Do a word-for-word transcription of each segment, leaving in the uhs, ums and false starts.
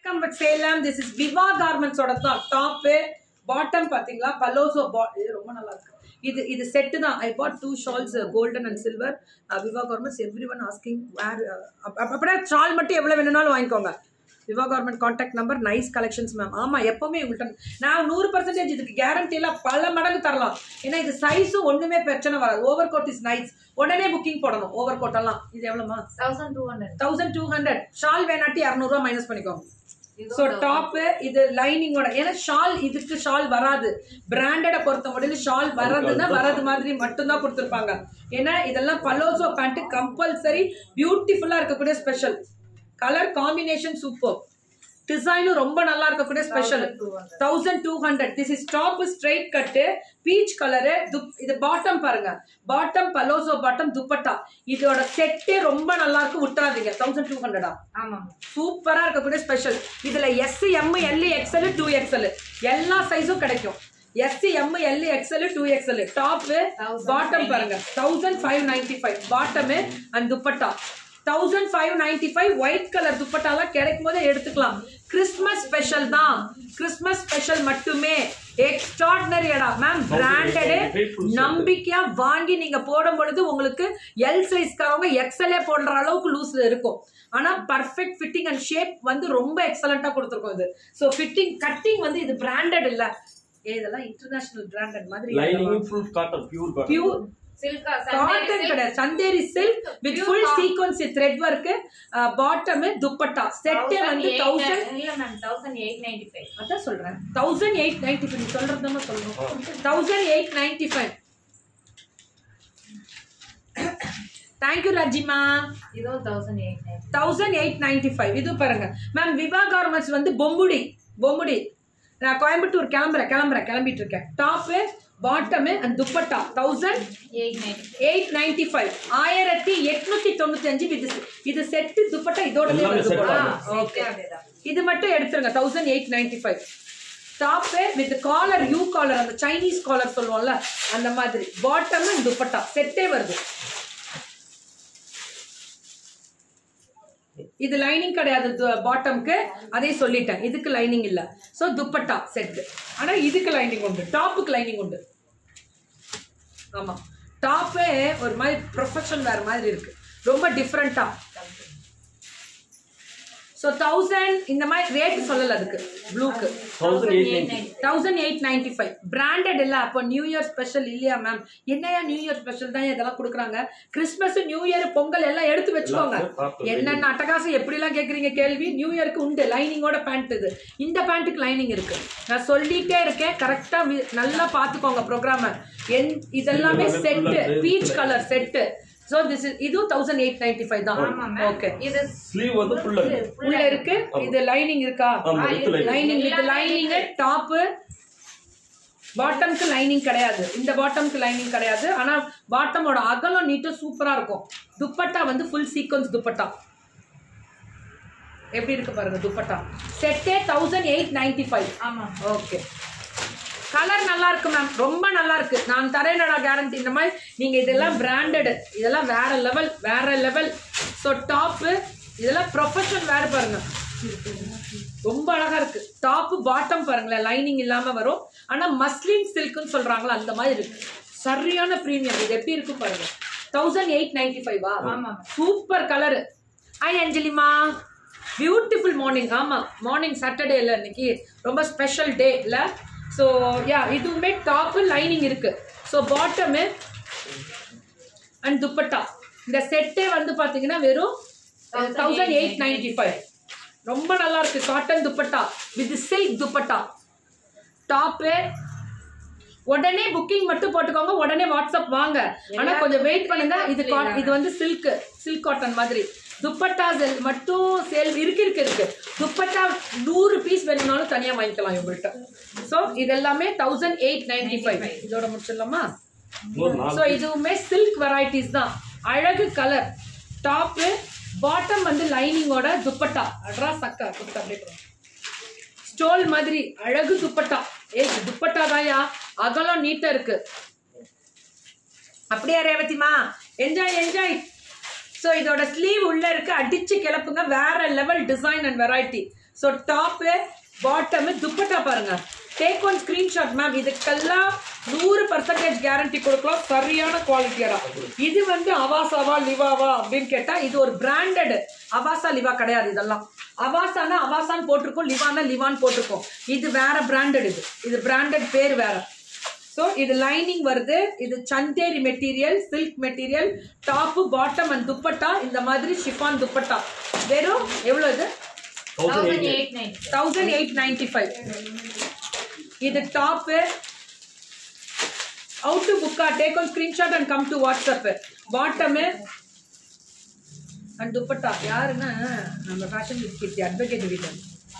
But Salem, this is Viva garments oda top bottom pathingala palazzo romba nalla irukku idu idu set da I bought two shawls uh, golden and silver uh, Viva garments everyone asking where appada uh, shawl mattu evlo venunalum vaangikonga Viva garment contact number nice collections ma'am ஆமா எப்பவுமே உங்கள்ட்ட நான் one hundred percent இதுக்கு guarantee எல்லாம் பல மடங்கு தரலாம் ஏனா இது சைஸ் ஒண்ணுமே பிரச்சனை வராது ஓவர் கோட் இஸ் நைஸ் உடனே புக்கிங் போடணும் ஓவர் கோட் எல்லாம் இது எவ்வளவுமா twelve hundred ஷால் வேணாட்டி two hundred ரூபாய் மைனஸ் பண்ணிக்கோங்க சோ டாப் இது லைனிங் ஓட ஏனா ஷால் இதுக்கு ஷால் வராது பிராண்டட பொறுத்த முடியல ஷால் வரதுன்னா வரது மாதிரி மட்டும் தான் கொடுத்திருப்பாங்க ஏனா இதெல்லாம் பலோசோ பேண்ட் கம்பல்சரி பியூட்டிஃபுல்லா இருக்க கூடிய special color combination super design romba nalla irukkude special twelve hundred this is top straight cut peach color idu bottom parunga bottom palazzo bottom dupatta idoda set romba nalla irukku vittradinga twelve hundred ah ஆமா super ah irukkude special idula S M L X L two X L ella size um kedaikum S M L X L two X L top bottom parunga fifteen ninety-five bottom and dupatta fifteen ninety-five white color dupatta la kedikumbodhe eduthikalam Christmas special da Christmas special mattume extraordinary ada ma'am branded nambikya vaangi neenga podumbodhu ungalku L size karavanga X L podra alavukku loose la irukum ana perfect fitting and shape vandu romba excellent ah kuduthirkom idu so fitting cutting vandu idu branded illa idella international branded madri lining full cotton pure cotton pure silk cotton kada chanderi silk with pure full sequence thread work uh, bottom dupatta set வந்து thousand இல்ல ma'am eighteen ninety-five அத சொல்றேன் eighteen ninety-five நீ சொல்றதமா சொல்றோம் eighteen ninety-five Thank you Rajima இதோ eighteen ninety-five இது பாருங்க ma'am விவா garments வந்து பொம்புடி பொம்புடி நான் கோயம்புத்தூர் கிளம்பறேன் கிளம்பறேன் கிளம்பிட்டு இருக்கேன் top bottom and dupatta eight ninety-five eighteen ninety-five with this இது செட் dupatta இதோட வருது ஓகே இது மட்டும் எடுத்துருங்க eighteen ninety-five top with collar U collar அந்த Chinese collar சொல்லுவோம்ல அந்த மாதிரி bottom and dupatta செட்டே வருது இது லைனிங் கிடையாது பாட்டம்க்கு அதே சொல்லிட்டேன் இதுக்கு லைனிங் இல்ல சோ dupatta செட் ஆனா இதுக்கு லைனிங் உண்டு டாப்புக்கு லைனிங் உண்டு ஆமா டாப்பே ஒரு மாதிரி ப்ரொஃபஷனல் வேற மாதிரி இருக்கு ரொம்ப டிஃபரண்டா சோ one thousand இந்த மாதிரி ரேட் சொல்லல அதுக்கு ப்ளூக்கு eighteen ninety-five பிராண்டட் இல்ல அப்ப நியூ இயர் ஸ்பெஷல் இல்லையா மேம் என்னையா நியூ இயர் ஸ்பெஷல் தான் இதெல்லாம் கொடுக்குறாங்க கிறிஸ்மஸ் நியூ இயர் பொங்கல் எல்லாம் எடுத்து வச்சுக்கோங்க என்னென்ன அட்டகாசம் எப்படி எல்லாம் கேக்குறீங்க கேள்வி நியூ இயருக்கு உண்டு லைனிங்கோட பேண்ட் இது இந்த பேண்ட்டுக்கு லைனிங் இருக்கு நான் சொல்லிட்டே இருக்கேன் கரெக்டா நல்லா பாத்துக்கோங்க ப்ரோக்ராம இதெல்லாமே set peach colour set so this is idu eighteen ninety-five da okay idu sleeve vandu full full irukku idu lining iruka lining with lining top bottom ku lining kedaiyadu inda bottom ku lining kedaiyadu ana bottom oda agalam neat super ah irukum dupatta vandu full sequence dupatta eppadi irukku parunga dupatta set eighteen ninety-five ஆமா okay colour நல்லா இருக்கு ma'am ரொம்ப நல்லா இருக்கு நான் தரேனடா guarantee இந்த மாதிரி நீங்க இதெல்லாம் பிராண்டட் இதெல்லாம் வேற லெவல் வேற லெவல் சோ டாப் இதெல்லாம் ப்ரொஃபஷனல் வேற பாருங்க ரொம்ப அழகா இருக்கு டாப் பாட்டம் பாருங்களேன் லைனிங் இல்லாம வரும் ஆனா மஸ்லின் சில்க்னு சொல்றாங்களா அந்த மாதிரி இருக்கு சரியான பிரீமியம் இது எப்படி இருக்கு பாருங்க eighteen ninety-five வா ஆமா சூப்பர் கலர் ஹாய் அஞ்சலிமா பியூட்டிஃபுல் மார்னிங் ஆமா மார்னிங் சாட்டர்டே இல்ல இன்னைக்கு ரொம்ப ஸ்பெஷல் டே இல்ல so yeah இதுமே டாப் லைனிங் இருக்கு so bottom and dupatta இந்த செட்டே வந்து பாத்தீங்கன்னா வெறும் eighteen ninety-five ரொம்ப நல்லா இருக்கு cotton dupatta with silk dupatta top உடனே புக்கிங் மட்டும் போட்டுக்கோங்க உடனே வாட்ஸ்அப் வாங்க ஆனா கொஞ்சம் வெயிட் பண்ணுங்க இது இது வந்து silk silk cotton மாதிரி dupatta's மட்டும் சேல் இருக்கு இருக்கு இருக்கு dupatta one hundred பீஸ் வேணும்னாலும் தனியா வாங்கிக்கலாம் இவங்கள்ட்ட சோ இதெல்லாம் eighteen ninety-five இதோட முடிச்சிடலாமா சோ இதுவுமே silk varieties தான் அழகு கலர் டாப் பாட்டம் வந்து லைனிங்கோட dupatta அட்ரா சக்கா குட்ட அப்படியே ஸ்டோல் மாதிரி அழகு dupatta ஏ dupatta தான்யா அகலம் நீட்டா இருக்கு அப்படியே ரேவதிமா என்ஜாய் என்ஜாய் So, இதோட ஸ்லீவ் உள்ள இருக்கு அடிச்சு கிளப்புங்க வேற level design and variety so top bottom dupatta பாருங்க. Take one screenshot ma'am. இதுக்கெல்லாம் நூறு பர்சன்டேஜ் கேரண்டி கொடுக்கலாம். சரியான குவாலிட்டியா. இது வந்து அவாசாவா லிவாவா அப்படின்னு கேட்டா இது ஒரு பிராண்டட். அவாசா லிவா கிடையாது. இதெல்லாம் அவாசானா அவாசான்னு போட்டிருக்கோம், லிவானா லிவான்னு போட்டிருக்கோம். இது வேற பிராண்டட். இது இது பிராண்டட் பேர் வேற. ஸோ இது லைனிங் வருது. இது Chanderi material, silk material. Top bottom and dupatta இந்த மாதிரி ஷிஃபான் துப்பட்டா. வெறும் எவ்வளவு இது? Thousand eight ninety five. இது top. How to book? Take on screenshot and come to WhatsApp. Bottom and dupatta. யாருன்னா நம்ம ஃபேஷன் கிட் அட்வொகேட் வீட்ல.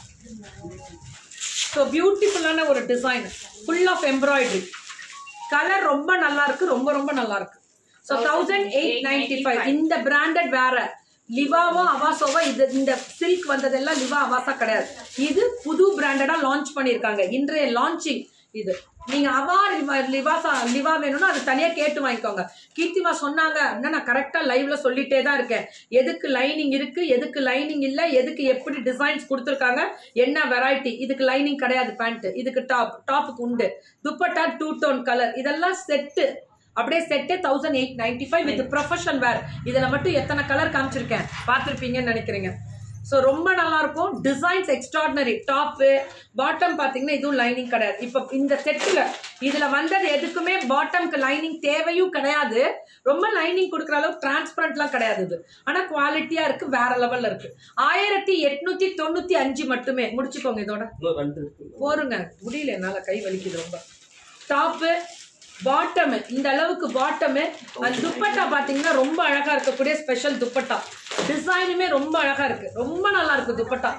So beautiful ஆன ஒரு design. Full of embroidery. Colour ரொம்ப நல்லா இருக்கு. ரொம்ப ரொம்ப நல்லா இருக்கு. So eighteen ninety-five. இந்த பிராண்டட் வேற. லிவாவோ அவாசோவோ இது இந்த சில்க் வந்ததெல்லாம் லிவா அவாசா கிடையாது. இது புது பிராண்டடா லான்ச் பண்ணிருக்காங்க. இன்றைய லான்ச்சிங் இது. நீங்க அவா லிவாசா லிவா வேணும்னா அது தனியா கேட்டு வாங்கிக்கோங்க. கீர்த்திமா சொன்னாங்க அப்படின்னா நான் கரெக்டா லைவ்ல சொல்லிட்டே தான் இருக்கேன். எதுக்கு லைனிங் இருக்கு, எதுக்கு லைனிங் இல்ல, எதுக்கு எப்படி டிசைன்ஸ் கொடுத்துருக்காங்க, என்ன வெரைட்டி. இதுக்கு லைனிங் கிடையாது பேண்ட். இதுக்கு டாப். டாப்புக்கு உண்டு. Dupatta two tone colour. இதெல்லாம் செட்டு. அப்படியே set thousand eight ninety five with profession wear. இதுல மட்டும் எத்தனை கலர் காமிச்சிருக்கேன் பார்த்துருப்பீங்கன்னு நினைக்கிறீங்க. ஸோ ரொம்ப நல்லா இருக்கும். Designs extraordinary. டாப்பு பாட்டம் பார்த்தீங்கன்னா இதுவும் லைனிங் கிடையாது. இப்போ இந்த செட்டில் இதுல வந்தது எதுக்குமே பாட்டம்க்கு லைனிங் தேவையும் கிடையாது. ரொம்ப லைனிங் கொடுக்குற அளவுக்கு டிரான்ஸ்பரண்ட்லாம் கிடையாது. இது ஆனால் குவாலிட்டியா இருக்கு. வேற லெவல்ல இருக்கு. ஆயிரத்தி எட்நூத்தி தொண்ணூத்தி அஞ்சு மட்டுமே. முடிச்சுக்கோங்க. இதோட போருங்க. முடியல, என்னால கை வலிக்குது ரொம்ப. டாப்பு பாட்டம் இந்த அளவுக்கு பாட்டம். அந்த துப்பட்டா பாத்தீங்கன்னா ரொம்ப அழகா இருக்கக்கூடிய ஸ்பெஷல் துப்பட்டா. டிசைனுமே ரொம்ப அழகா இருக்கு. ரொம்ப நல்லா இருக்கு துப்பட்டா.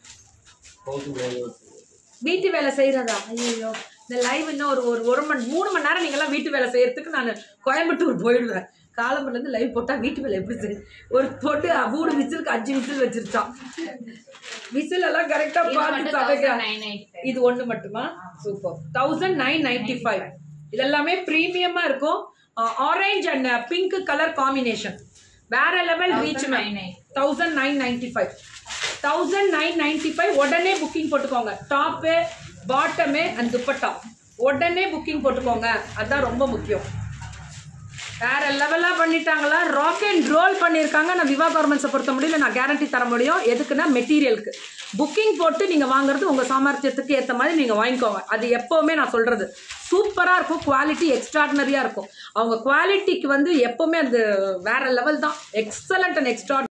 வீட்டு வேலை செய்யறதா? ஐயோ, இந்த லைவ் இன்னும் ஒரு ஒரு ஒரு மணி மூணு மணி நேரம் நீங்க எல்லாம் வீட்டு வேலை செய்யறதுக்கு நான் கோயம்புத்தூர் போயிடுவேன். காலம்புல இருந்து லைவ் போட்டா வீட்டு வேலை எப்படி சரி? ஒரு போட்டு மூணு விசிலுக்கு அஞ்சு விசில் வச்சிருச்சான். விசில் எல்லாம் கரெக்டா பார்த்து சமைக்க. இது ஒண்ணு மட்டுமா? Super. Thousand nine ninety five. இதெல்லாமே பிரீமியமா இருக்கும். Orange and pink colour combination வேற level. Rich thousand nine ninety five. Thousand nine ninety five. உடனே புக்கிங் போட்டுக்கோங்க. டாப்பு பாட்டமு அண்ட் துப்பட்டா உடனே புக்கிங் போட்டுக்கோங்க. அதுதான் ரொம்ப முக்கியம். வேற லெவலா பண்ணிட்டாங்களா? ராக் அண்ட் ரோல் பண்ணியிருக்காங்க. நான் விவா கார்மெண்ட்ஸை பொறுத்த முடியல நான் கேரண்டி தர முடியும். எதுக்குன்னா மெட்டீரியலுக்கு புக்கிங் போட்டு நீங்க வாங்குறது உங்க சாமர்த்தியத்துக்கு ஏற்ற மாதிரி நீங்க வாங்கிக்கோங்க. அது எப்பவுமே நான் சொல்றது சூப்பரா இருக்கும். குவாலிட்டி எக்ஸ்ட்ராடினரியா இருக்கும். அவங்க குவாலிட்டிக்கு வந்து எப்பவுமே அது வேற லெவல் தான். Excellent and extra